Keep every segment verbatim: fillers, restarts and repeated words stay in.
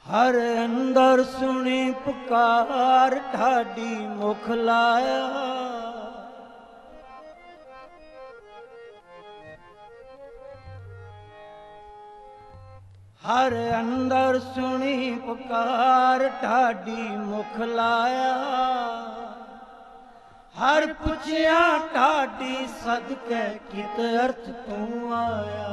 हर अंदर सुनी पुकार ठाडी मुख लाया। हर अंदर सुनी पुकार ठाडी मुख लाया। हर पुछया ठाडी सदके कित अर्थ तू आया।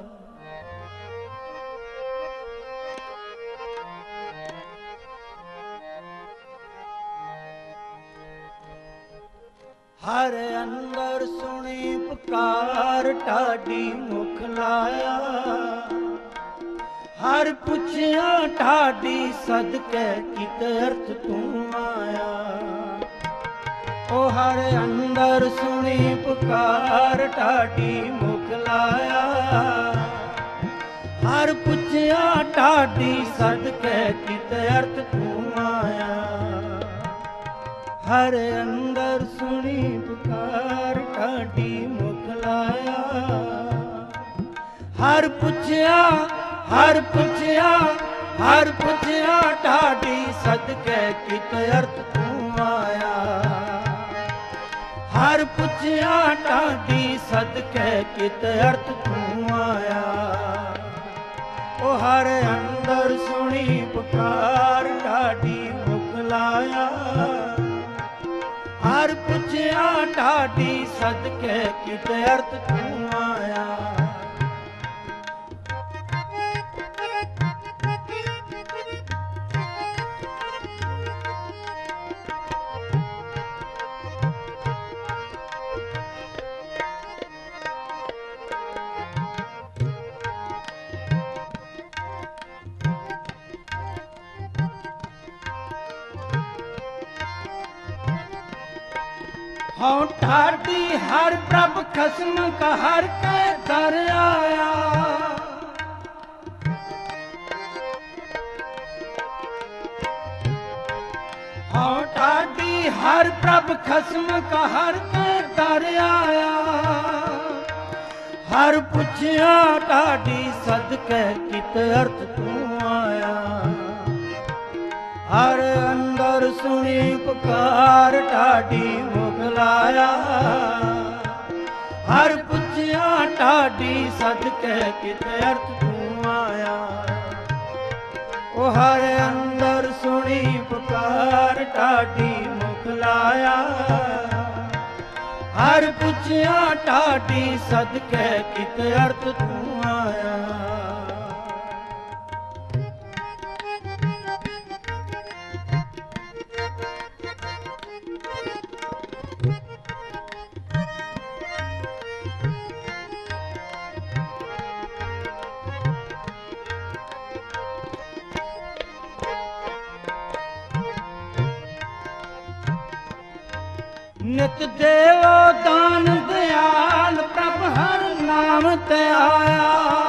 हर अंदर सुनी पुकार ठाडी मुख लाया। हर पुछया ठाडी सदके कित अर्थ तू आया। ओ हर अंदर सुनी पुकार ठाडी मुख लाया। हर पुछया ठाडी सदके कित अर्थ तू आया। हर अंदर सुनी पुकार ठाडी मुख लाया। हर पुछया हर पुछया हर पुछया ठाडी सदके कित अर्थ तू आया। हर पुछया ठाडी सदके कित अर्थ तू आया। ओ हर अंदर सुनी पुकार ठाडी मुख लाया। हर पुछया ठाडी सदके कित अर्थ तू आया। हाँ ठाडी हर प्रभ खस्म का हर के दर आया। हाँ ठाडी हर प्रभ खस्म का हर के दर आया। हर पुछया ठाडी सदके कित अर्थ तू आया। हर अंदर सुनी पुकार ठाडी मुख लाया। हर पुछया ठाडी सदके कित अर्थ तू आया। ओ हर अंदर सुनी पुकार ठाडी मुख लाया। हर पुछया ठाडी सदके कित अर्थ तू आया। नित देवो दान दयाल प्रभ हर नाम ते आया।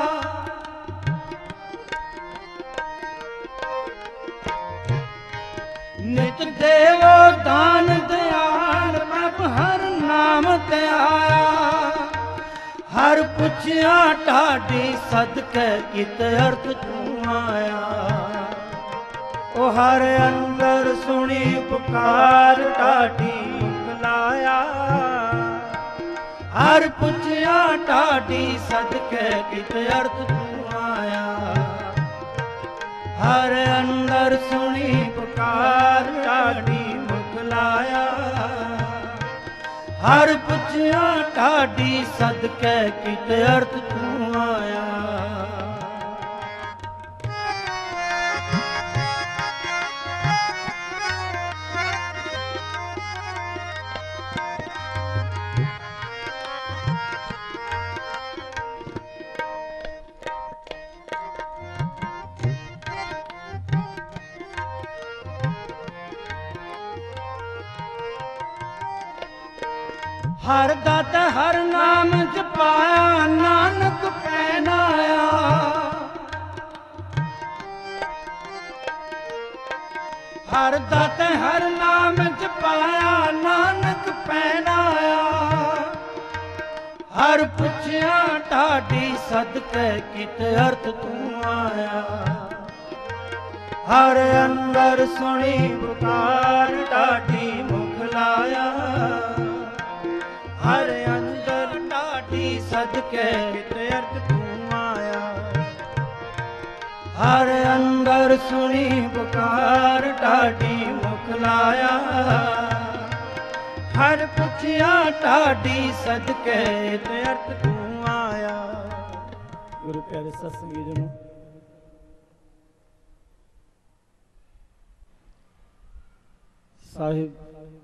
नित देवो दान दयाल प्रभ हर नाम ते आया। हर पुछया ठाडी सदके कित अर्थ तू आया। ओ हर अंदर सुनी पुकार ठाडी लाया। हर पुछया ठाडी सदके कित अर्थ तू आया। हर अंदर सुनी पुकार ठाडी मुख लाया। हर पुछया ठाडी सदके कित अर्थ तू आया। हर दाता हर नाम जपाया नानक पहनाया। हर दाता हर नाम जपाया नानक पहनाया। हर पुछया ठाडी सदके कित अर्थ तू आया। हर अंदर सुनी पुकार टाटी मुख लाया। हर अंदर टाटी सदके कित अर्थ तू आया। हर अंदर सुनी पुकार टाटी मुख लाया। हर पुछिया टाटी सदके कित अर्थ तू आया। गुरु प्यारे सत्संगी जनों, ਸਾਹਿਬ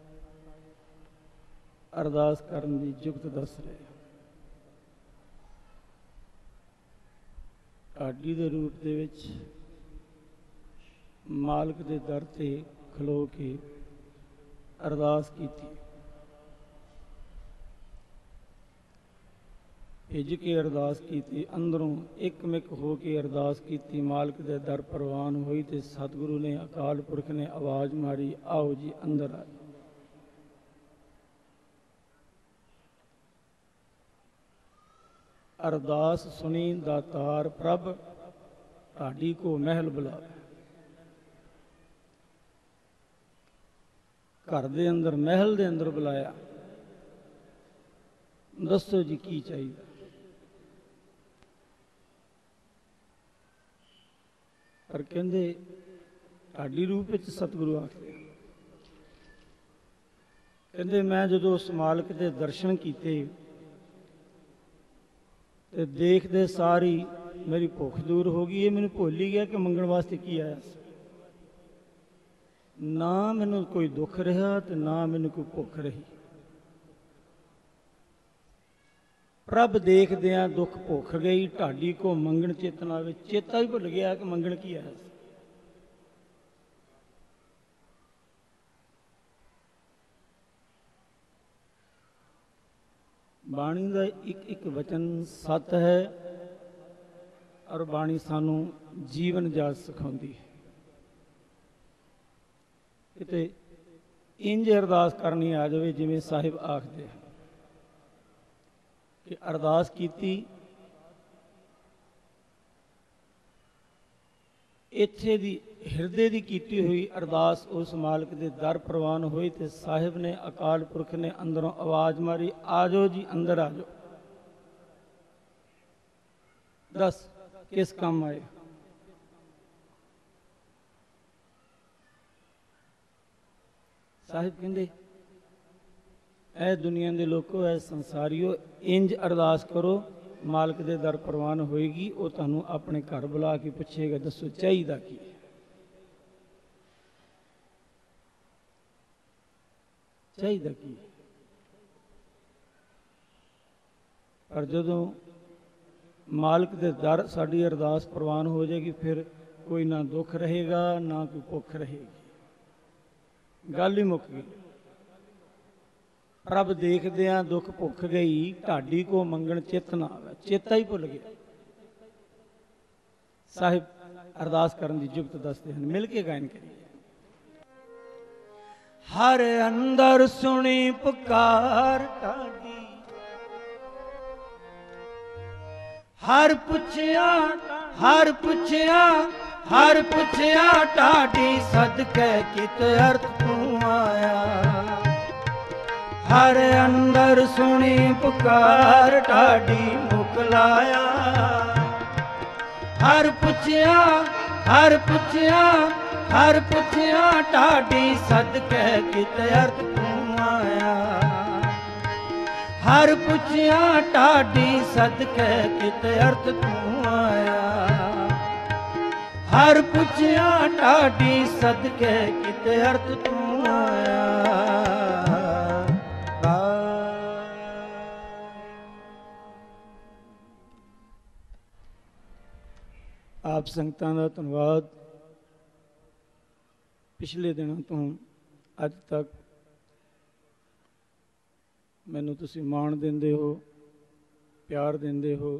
ਅਰਦਾਸ ਕਰਨ ਦੀ ਜੁਗਤ ਦੱਸ ਰਹੇ। ਢਾਡੀ ਦੇ ਰੂਪ ਦੇ ਵਿੱਚ ਮਾਲਕ ਦੇ ਦਰ ਤੇ ਖਲੋ ਕੇ ਅਰਦਾਸ ਕੀਤੀ। ਭਿੱਜ ਕੇ ਅਰਦਾਸ ਕੀਤੀ, ਅੰਦਰੋਂ ਇੱਕ ਮਿਕ ਹੋ ਕੇ ਅਰਦਾਸ ਕੀਤੀ। ਮਾਲਕ ਦੇ ਦਰ ਪ੍ਰਵਾਨ ਹੋਈ ਤੇ ਸਤਿਗੁਰੂ ਨੇ, ਅਕਾਲ ਪੁਰਖ ਨੇ ਆਵਾਜ਼ ਮਾਰੀ, ਆਓ ਜੀ ਅੰਦਰ ਆ। ਅਰਦਾਸ ਸੁਣੀ ਦਾਤਾਰ ਪ੍ਰਭ, ਢਾਡੀ ਕੋ ਮਹਿਲ ਬੁਲਾਵੇ। ਘਰ ਦੇ ਅੰਦਰ, ਮਹਿਲ ਦੇ ਅੰਦਰ ਬੁਲਾਇਆ। ਦੱਸੋ ਜੀ ਕੀ ਚਾਹੀਦਾ। ਪਰ ਕਹਿੰਦੇ ਢਾਡੀ ਰੂਪ ਵਿੱਚ ਸਤਿਗੁਰੂ ਆਖਦੇ, ਕਹਿੰਦੇ ਮੈਂ ਜਦੋਂ ਉਸ ਮਾਲਕ ਦੇ ਦਰਸ਼ਨ ਕੀਤੇ ਤੇ ਦੇਖਦੇ ਸਾਰੀ ਮੇਰੀ ਭੁੱਖ ਦੂਰ ਹੋ ਗਈ। ਇਹ ਮੈਨੂੰ ਭੁੱਲ ਹੀ ਗਿਆ ਕਿ ਮੰਗਣ ਵਾਸਤੇ ਕੀ ਆਇਆ ਸੀ। ਨਾ ਮੈਨੂੰ ਕੋਈ ਦੁੱਖ ਰਿਹਾ ਤੇ ਨਾ ਮੈਨੂੰ ਕੋਈ ਭੁੱਖ ਰਹੀ। ਪ੍ਰਭ ਦੇਖਦਿਆਂ ਦੁੱਖ ਭੁੱਖ ਗਈ। ਢਾਡੀ ਕੋ ਮੰਗਣ ਚੇਤਨਾ ਵਿੱਚ ਚੇਤਾ ਵੀ ਭੁੱਲ ਗਿਆ ਕਿ ਮੰਗਣ ਕੀ ਆਇਆ ਸੀ। ਬਾਣੀ ਦਾ ਇੱਕ ਇੱਕ ਵਚਨ ਸੱਤ ਹੈ ਔਰ ਬਾਣੀ ਸਾਨੂੰ ਜੀਵਨ ਜਾਚ ਸਿਖਾਉਂਦੀ ਹੈ। ਕਿਤੇ ਇੰਜ ਅਰਦਾਸ ਕਰਨੀ ਆ ਜਾਵੇ ਜਿਵੇਂ ਸਾਹਿਬ ਆਖਦੇ ਹਨ ਕਿ ਅਰਦਾਸ ਕੀਤੀ, ਇੱਥੇ ਦੀ ਹਿਰਦੇ ਦੀ ਕੀਤੀ ਹੋਈ ਅਰਦਾਸ ਉਸ ਮਾਲਕ ਦੇ ਦਰ ਪ੍ਰਵਾਨ ਹੋਈ ਤੇ ਸਾਹਿਬ ਨੇ, ਅਕਾਲ ਪੁਰਖ ਨੇ ਅੰਦਰੋਂ ਆਵਾਜ਼ ਮਾਰੀ, ਆ ਜਾਓ ਜੀ ਅੰਦਰ ਆ ਜਾਓ। ਦੱਸ ਕਿਸ ਕੰਮ ਆਏ। ਸਾਹਿਬ ਕਹਿੰਦੇ ਇਹ ਦੁਨੀਆ ਦੇ ਲੋਕੋ, ਇਹ ਸੰਸਾਰੀਓ, ਇੰਜ ਅਰਦਾਸ ਕਰੋ, ਮਾਲਕ ਦੇ ਦਰ ਪ੍ਰਵਾਨ ਹੋਏਗੀ। ਉਹ ਤੁਹਾਨੂੰ ਆਪਣੇ ਘਰ ਬੁਲਾ ਕੇ ਪੁੱਛੇਗਾ, ਦੱਸੋ ਚਾਹੀਦਾ ਕੀ ਹੈ। ਚਾਹੀਦਾ ਕੀ ਹੈ। ਪਰ ਜਦੋਂ ਮਾਲਕ ਦੇ ਦਰ ਸਾਡੀ ਅਰਦਾਸ ਪ੍ਰਵਾਨ ਹੋ ਜਾਏਗੀ, ਫਿਰ ਕੋਈ ਨਾ ਦੁੱਖ ਰਹੇਗਾ ਨਾ ਕੋਈ ਭੁੱਖ ਰਹੇਗੀ। ਗੱਲ ਹੀ ਮੁੱਕ ਗਈ। ਪ੍ਰਭ ਦੇਖਦਿਆਂ ਦੁੱਖ ਭੁੱਖ ਗਈ। ਢਾਡੀ ਕੋ ਮੰਗਣ ਚਿੱਤ ਨਾ ਆਵੇ, ਚੇਤਾ ਹੀ ਭੁੱਲ ਗਿਆ। ਸਾਹਿਬ ਅਰਦਾਸ ਕਰਨ ਦੀ ਜੁਗਤ ਦੱਸਦੇ ਹਨ। ਮਿਲ ਕੇ ਗਾਇਨ ਕਰੀਏ। ਹਰ ਅੰਦਰ ਸੁਣੀ ਪੁਕਾਰ ਢਾਡੀ, ਹਰ ਪੁੱਛਿਆ ਹਰ ਪੁੱਛਿਆ ਹਰ ਪੁੱਛਿਆ ਢਾਡੀ ਸਦਕੇ ਕਿਤ ਅਰਥ ਤੂੰ ਆਇਆ। ਹਰ ਅੰਦਰ ਸੁਣੀ ਪੁਕਾਰ ਢਾਡੀ ਮੁਖ ਲਾਇਆ। ਹਰ ਪੁੱਛਿਆ ਹਰ ਪੁੱਛਿਆ ਹਰ ਪੁੱਛਿਆ ਢਾਡੀ ਸਦਕੇ ਕਿਤ ਅਰਥ ਤੂੰ ਆਇਆ। ਹਰ ਪੁੱਛਿਆ ਢਾਡੀ ਸਦਕੇ ਕਿਤ ਅਰਥ ਤੂੰ ਆਇਆ। ਹਰ ਪੁੱਛਿਆ ਢਾਡੀ ਸਦਕੇ ਕਿਤ ਅਰਥ ਤੂੰ ਆਇਆ। ਆਪ ਸੰਗਤਾਂ ਦਾ ਧੰਨਵਾਦ। ਪਿਛਲੇ ਦਿਨਾਂ ਤੋਂ ਅੱਜ ਤੱਕ ਮੈਨੂੰ ਤੁਸੀਂ ਮਾਣ ਦਿੰਦੇ ਹੋ, ਪਿਆਰ ਦਿੰਦੇ ਹੋ।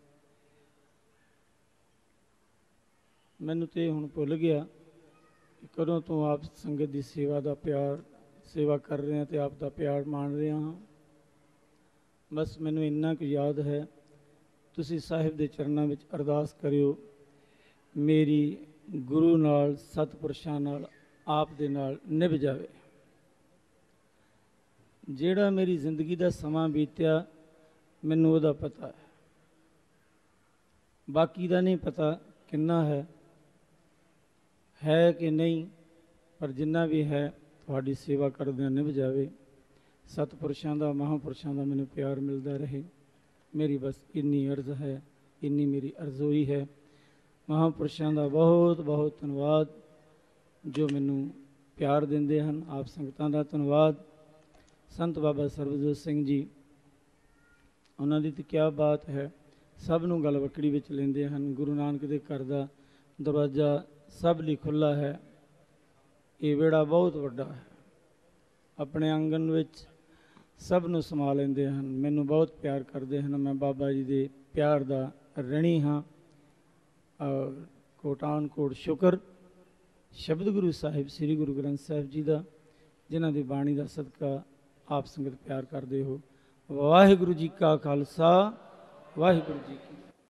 ਮੈਨੂੰ ਤੇ ਹੁਣ ਭੁੱਲ ਗਿਆ ਕਿ ਕਦੋਂ ਤੋਂ ਆਪ ਸੰਗਤ ਦੀ ਸੇਵਾ ਦਾ ਪਿਆਰ ਸੇਵਾ ਕਰ ਰਹੇ ਹਾਂ ਤੇ ਆਪ ਦਾ ਪਿਆਰ ਮਾਣ ਰਿਹਾ ਹਾਂ। ਬਸ ਮੈਨੂੰ ਇੰਨਾ ਕੁ ਯਾਦ ਹੈ, ਤੁਸੀਂ ਸਾਹਿਬ ਦੇ ਚਰਨਾਂ ਵਿੱਚ ਅਰਦਾਸ ਕਰਿਓ, ਮੇਰੀ ਗੁਰੂ ਨਾਲ, ਸਤਿਪੁਰਸ਼ਾਂ ਨਾਲ, ਆਪ ਦੇ ਨਾਲ ਨਿਭ ਜਾਵੇ। ਜਿਹੜਾ ਮੇਰੀ ਜ਼ਿੰਦਗੀ ਦਾ ਸਮਾਂ ਬੀਤਿਆ ਮੈਨੂੰ ਉਹਦਾ ਪਤਾ ਹੈ, ਬਾਕੀ ਦਾ ਨਹੀਂ ਪਤਾ ਕਿੰਨਾ ਹੈ ਹੈ ਕਿ ਨਹੀਂ, ਪਰ ਜਿੰਨਾ ਵੀ ਹੈ ਤੁਹਾਡੀ ਸੇਵਾ ਕਰਦਿਆਂ ਨਿਭ ਜਾਵੇ। ਸਤਿਪੁਰਸ਼ਾਂ ਦਾ, ਮਹਾਂਪੁਰਸ਼ਾਂ ਦਾ ਮੈਨੂੰ ਪਿਆਰ ਮਿਲਦਾ ਰਹੇ। ਮੇਰੀ ਬਸ ਇੰਨੀ ਅਰਜ਼ ਹੈ, ਇੰਨੀ ਮੇਰੀ ਅਰਜ਼ੋਈ ਹੈ। ਮਹਾਂਪੁਰਸ਼ਾਂ ਦਾ ਬਹੁਤ ਬਹੁਤ ਧੰਨਵਾਦ ਜੋ ਮੈਨੂੰ ਪਿਆਰ ਦਿੰਦੇ ਹਨ। ਆਪ ਸੰਗਤਾਂ ਦਾ ਧੰਨਵਾਦ। ਸੰਤ ਬਾਬਾ ਸਰਬਜੋਤ ਸਿੰਘ ਜੀ, ਉਹਨਾਂ ਦੀ ਤਾਂ ਕਿਆ ਬਾਤ ਹੈ, ਸਭ ਨੂੰ ਗਲਵੱਕੜੀ ਵਿੱਚ ਲੈਂਦੇ ਹਨ। ਗੁਰੂ ਨਾਨਕ ਦੇ ਘਰ ਦਾ ਦਰਵਾਜ਼ਾ ਸਭ ਲਈ ਖੁੱਲ੍ਹਾ ਹੈ। ਇਹ ਵਿਹੜਾ ਬਹੁਤ ਵੱਡਾ ਹੈ, ਆਪਣੇ ਆਂਗਨ ਵਿੱਚ ਸਭ ਨੂੰ ਸਮਾ ਲੈਂਦੇ ਹਨ। ਮੈਨੂੰ ਬਹੁਤ ਪਿਆਰ ਕਰਦੇ ਹਨ। ਮੈਂ ਬਾਬਾ ਜੀ ਦੇ ਪਿਆਰ ਦਾ ਰਣੀ ਹਾਂ। ਔਰ ਕੋਟਾਨ ਕੋਟ ਸ਼ੁਕਰ ਸ਼ਬਦ ਗੁਰੂ ਸਾਹਿਬ ਸ੍ਰੀ ਗੁਰੂ ਗ੍ਰੰਥ ਸਾਹਿਬ ਜੀ ਦਾ, ਜਿਨ੍ਹਾਂ ਦੀ ਬਾਣੀ ਦਾ ਸਦਕਾ ਆਪ ਸੰਗਤ ਪਿਆਰ ਕਰਦੇ ਹੋ। ਵਾਹਿਗੁਰੂ ਜੀ ਕਾ ਖਾਲਸਾ, ਵਾਹਿਗੁਰੂ ਜੀ ਕੀ